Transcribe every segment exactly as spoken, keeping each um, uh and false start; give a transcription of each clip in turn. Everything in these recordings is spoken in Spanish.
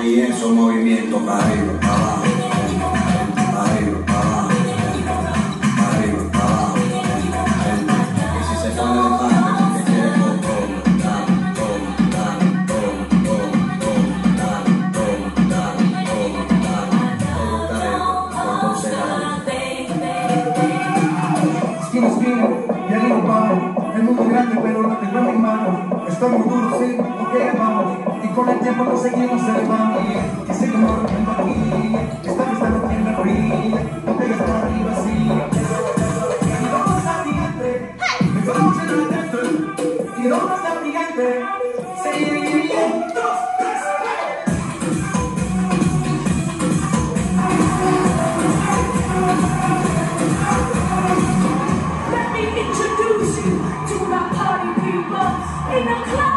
Y esos movimientos para arriba, para abajo, para arriba, para abajo, para arriba, para abajo. Y si se pone de parte, que quiere todo, dale, toma, dale, toma, toma, toma, dale, toma, dale, toma, dale, todo careto, por doce años. Esquina a esquina, y arriba vamos. El mundo es grande, pero no tengo en mis manos. Estoy muy duro, sí, ok, vamos. Y con el tiempo nos seguimos elevando. Y sé cómo lo tengo aquí. Esta vista no tiene brilla. Botella está arriba, sí. Y vamos al gigante. Me vamos en el dentro. Y vamos al gigante. Sí, un, dos, tres, Let me introduce you to my party people in the club.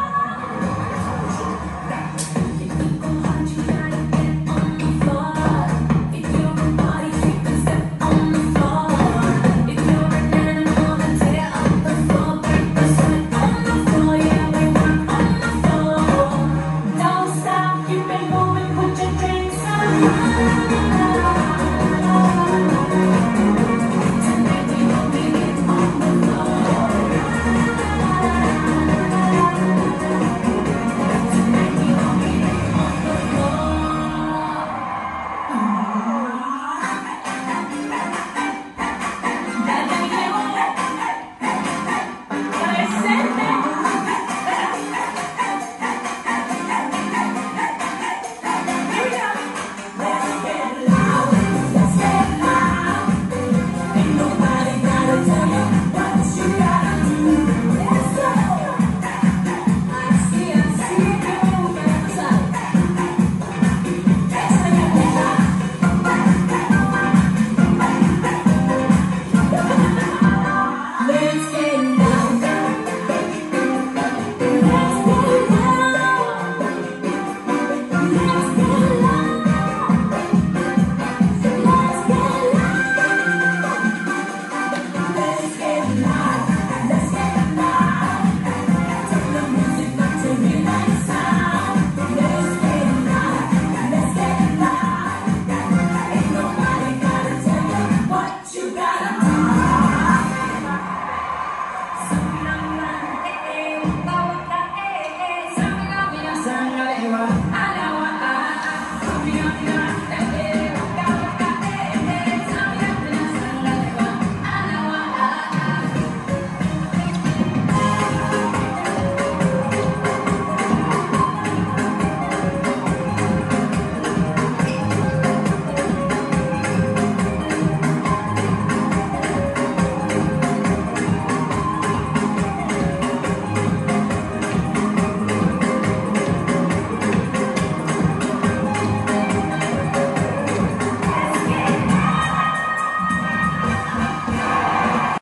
Sangre,